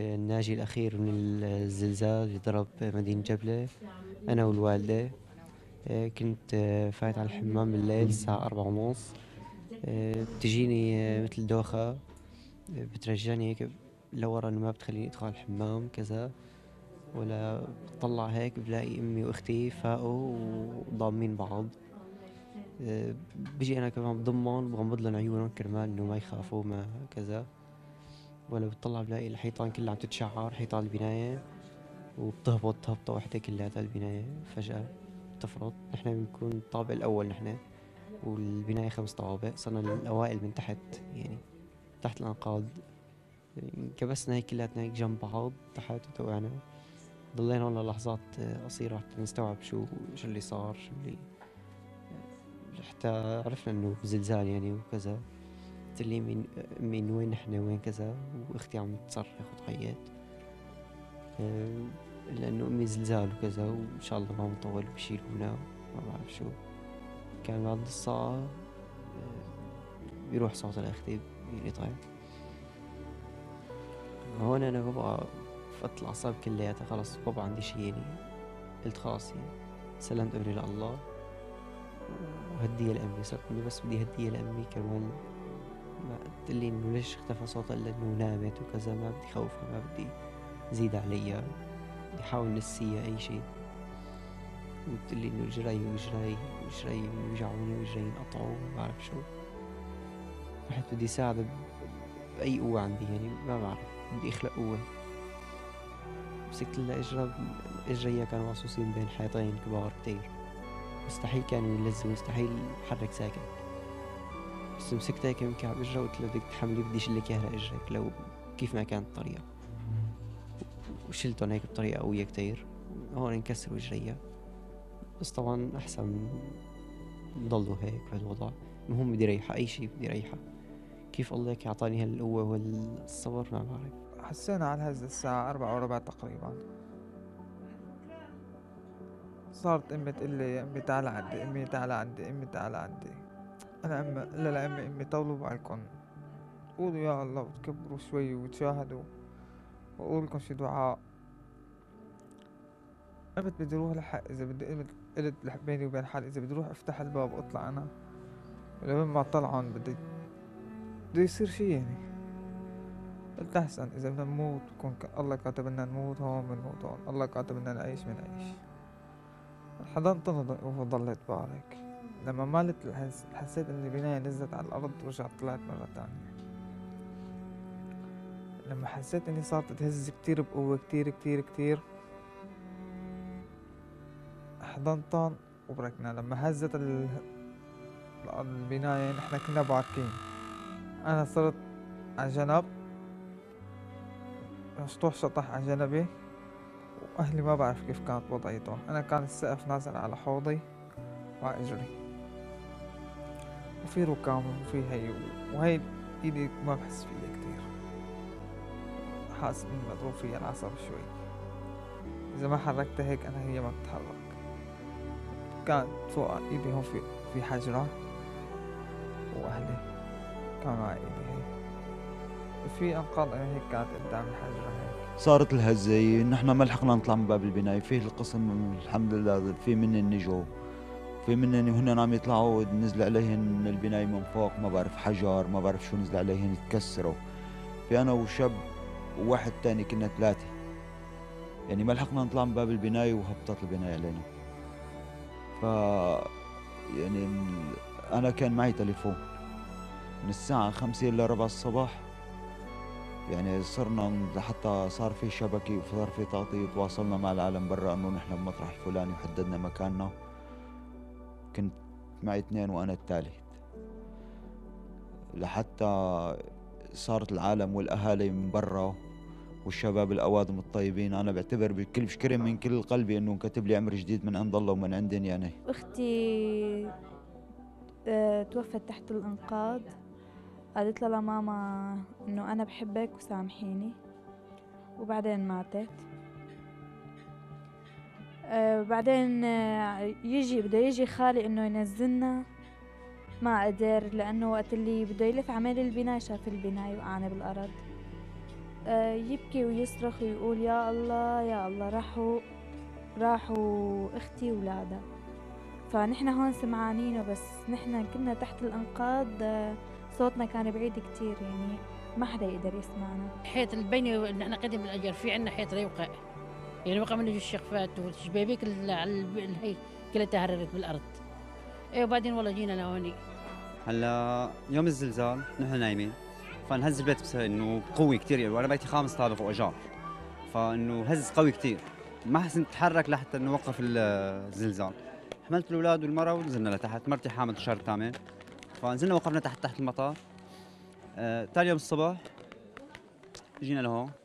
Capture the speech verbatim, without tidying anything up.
الناجي الأخير من الزلزال اللي ضرب مدينة جبلة، أنا والوالدة. آه، كنت آه، فايت على الحمام بالليل الساعة أربعة ونص. آه، بتجيني آه، مثل دوخة، آه، بترجعني هيك لورا، إنه ما بتخليني أدخل على الحمام كذا. ولا بطلع هيك بلاقي أمي وأختي فاقوا وضامين بعض. آه، بيجي أنا كمان بضمن بغمض لهم عيونهم كرمال إنه ما يخافوا ما كذا. ولا بتطلع بلاقي الحيطان كلها عم تتشعر، حيطان البناية، وبتهبط هبطة واحدة كلياتها البناية فجأة بتفرط. نحن بنكون الطابق الأول نحن، والبناية خمس طوابق، صرنا الأوائل من تحت يعني، تحت الأنقاض. كبسنا هيك كلياتنا هيك جنب بعض تحت وتوقعنا. ضلينا هون لحظات قصيرة حتى نستوعب شو شو اللي صار، شو اللي حتى عرفنا انه زلزال يعني وكذا. قلت لي من من وين نحن وين كذا، واختي عم تصرخ وتعيط. آه، لانه امي زلزال وكذا، وان شاء الله ما مطول بشيلونا، ما بعرف شو. كان بعد نص ساعة آه، بيروح صوت الاختي بينقطع. هون انا بابا فقدت الاعصاب كلياتها، خلص بابا عندي شي يعني. قلت خلاص يعني سلمت امري لله وهدية لامي. صرت انه بس بدي هدية لامي كرمال ما قلت لي انه ليش اختفى صوتها، الا انه نامت وكذا، ما بدي خوفها، ما بدي زيد عليها، بدي احاول نسيها اي شيء. وقلت لي انه اجري واجري واجري ويوجعوني واجري ينقطعوا ما بعرف شو. رحت بدي ساعدها باي قوة عندي يعني، ما بعرف، بدي اخلق قوة. مسكت لها اجرى، اجريها كانوا مقصوصين بين حيطين كبار كتير، مستحيل كانوا يلزقوا، مستحيل حرك ساكن. بس مسكتها هيك من كعب اجرها وقلت لها بدك تحملي، بدي شلك اياها لاجرك لو كيف ما كانت الطريقة. وشلتهم هيك بطريقة قوية كتير، هون انكسروا اجريها. بس طبعا احسن ضلوا هيك بهالوضع. المهم بدي ريحة، اي شي بدي ريحة. كيف الله هيك اعطاني هالقوة والصبر ما بعرف. حسينا على هذا الساعة أربعة وربع تقريبا. صارت أمي تقول لي يا أمي تعال عندي، أمي تعال عندي، أمي تعال عندي. أنا أمي إلا لأمي أمي طولوا بالكم، قولوا يا الله وتكبروا شوي وتشاهدوا وقول لكم شي دعاء. قمت بدي اروح لحق، اذا بدي قمت قلت لح- بيني وبين حالي اذا بدي اروح افتح الباب واطلع انا، ولما ما طلعن بدي بده يصير شي يعني. قلت احسن اذا بدنا نموت بكون ك... الله كاتب لنا نموت هون بنموت هون، الله كاتب لنا نعيش بنعيش. حضنت وضليت بارك. لما مالت الحس... حسيت ان البناية نزلت على الارض ورجعت طلعت مرة تانية. لما حسيت اني صارت تهز كتير بقوة كتير كتير كتير، حضنتن وبركنا. لما هزت ال... البناية نحنا كنا باركين، انا صرت على جنب، سطوح شطح على جنبي، واهلي ما بعرف كيف كانت وضعيتهم. انا كان السقف نازل على حوضي وعلى اجري، وفي ركام وفي هي وهي ايدي ما بحس فيها كتير، حاسس اني مضروب فيها العصب شوي. اذا ما حركتها هيك انا هي ما بتتحرك. كانت فوق ايدي هون في في حجرة، واهلي كانوا على ايدي هيك، في انقاض انا هيك كانت قدام الحجرة هيك. صارت الهزة، نحن ما لحقنا نطلع من باب البناية. فيه القسم الحمد لله في منن نجوا، في منن وهن عم يطلعوا نزل عليهن البناية من فوق، ما بعرف حجر ما بعرف شو نزل عليهن تكسروا. في أنا وشاب وواحد تاني كنا ثلاثة، يعني ما لحقنا نطلع من باب البناية وهبطت البناية علينا. ف يعني ال- أنا كان معي تليفون من الساعة خمسة إلا ربع الصباح، يعني صرنا ن- لحتى صار في شبكة وصار في تغطية، تواصلنا مع العالم برا انه نحن بمطرح الفلاني وحددنا مكاننا. كنت معي اثنين وانا الثالث، لحتى صارت العالم والاهالي من برا والشباب الاوادم الطيبين. انا بعتبر بكل بشكرهم من كل قلبي انه كتب لي عمر جديد من عند الله ومن عندن يعني. أختي آه، توفت تحت الإنقاذ. قالت لها لماما إنه أنا بحبك وسامحيني، وبعدين ماتت. آه، بعدين آه، يجي بده يجي خالي إنه ينزلنا، ما قدر، لأنه وقت اللي بده يلف عمل البناية شاف البناية وقعنا بالأرض. آه، يبكي ويصرخ ويقول يا الله يا الله راحوا راحوا اختي وولادها. فنحن هون سمعانينه، بس نحن كنا تحت الانقاض، آه، صوتنا كان بعيد كتير، يعني ما حدا يقدر يسمعنا. حيط البيني نحن قدم الأجر في عنا حيط لا يوقع، يعني وقع منه الشقفات والشبابيك ال- على الب- هي كلها تهررت بالأرض. إيه وبعدين والله جينا لهوني. هلا يوم الزلزال نحن نايمين، فانهز البيت بس انه قوي كثير يعني، وانا بيتي خامس طابق فوق ايجار، فانه هز قوي كثير، ما حسن نتحرك لحتى انه وقف الزلزال. حملت الاولاد والمراه ونزلنا لتحت، مرتي حامل الشهر الثامن، فنزلنا وقفنا تحت تحت المطار. آه، ثاني يوم الصبح جينا لهون،